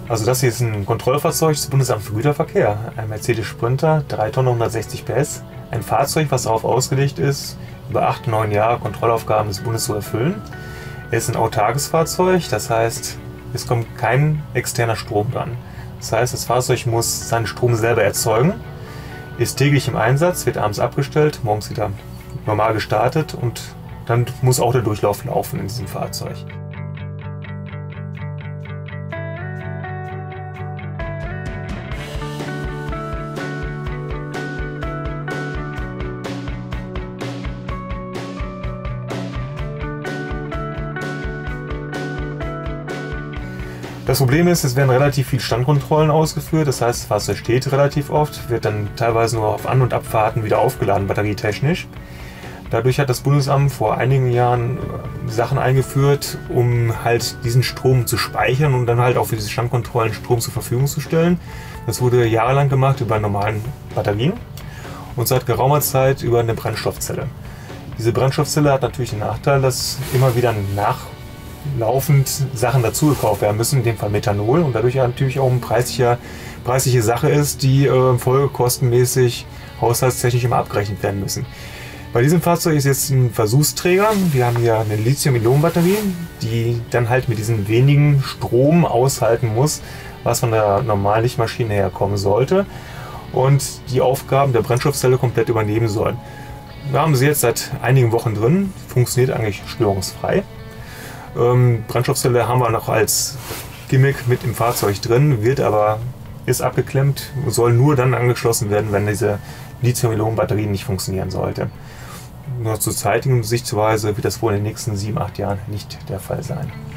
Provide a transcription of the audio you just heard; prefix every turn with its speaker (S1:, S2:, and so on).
S1: Also das hier ist ein Kontrollfahrzeug des Bundesamts für Güterverkehr. Ein Mercedes Sprinter, 3 Tonnen, 160 PS. Ein Fahrzeug, was darauf ausgelegt ist, über 8, 9 Jahre Kontrollaufgaben des Bundes zu erfüllen. Er ist ein autarkes Fahrzeug, das heißt, es kommt kein externer Strom dran. Das heißt, das Fahrzeug muss seinen Strom selber erzeugen, ist täglich im Einsatz, wird abends abgestellt, morgens wieder normal gestartet und dann muss auch der Durchlauf laufen in diesem Fahrzeug. Das Problem ist, es werden relativ viele Standkontrollen ausgeführt, das heißt, das Fahrzeug steht relativ oft, wird dann teilweise nur auf An- und Abfahrten wieder aufgeladen, batterietechnisch. Dadurch hat das Bundesamt vor einigen Jahren Sachen eingeführt, um halt diesen Strom zu speichern und dann halt auch für diese Standkontrollen Strom zur Verfügung zu stellen. Das wurde jahrelang gemacht über normalen Batterien und seit geraumer Zeit über eine Brennstoffzelle. Diese Brennstoffzelle hat natürlich den Nachteil, dass immer wieder nachlaufend Sachen dazugekauft werden müssen, in dem Fall Methanol, und dadurch natürlich auch eine preisliche Sache ist, die folgekostenmäßig haushaltstechnisch immer abgerechnet werden müssen. Bei diesem Fahrzeug ist jetzt ein Versuchsträger. Wir haben hier eine Lithium-Ionen-Batterie, die dann halt mit diesem wenigen Strom aushalten muss, was von der normalen Lichtmaschine herkommen sollte und die Aufgaben der Brennstoffzelle komplett übernehmen soll. Wir haben sie jetzt seit einigen Wochen drin, funktioniert eigentlich störungsfrei. Brennstoffzelle haben wir noch als Gimmick mit im Fahrzeug drin, ist abgeklemmt, soll nur dann angeschlossen werden, wenn diese Lithium-Ionen-Batterie nicht funktionieren sollte. Nur zur zeitigen Sichtweise wird das wohl in den nächsten 7, 8 Jahren nicht der Fall sein.